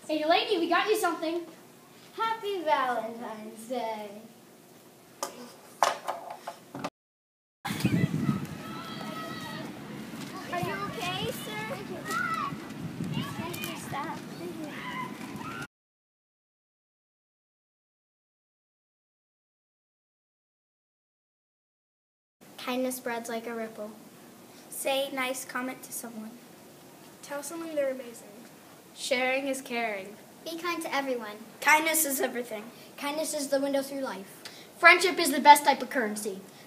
Hey, lady, we got you something. Happy Valentine's Day. Are you okay, sir? Thank you. Stop. Thank you. Kindness spreads like a ripple. Say nice comment to someone. Tell someone they're amazing. Sharing is caring. Be kind to everyone. Kindness is everything. Kindness is the window through life. Friendship is the best type of currency.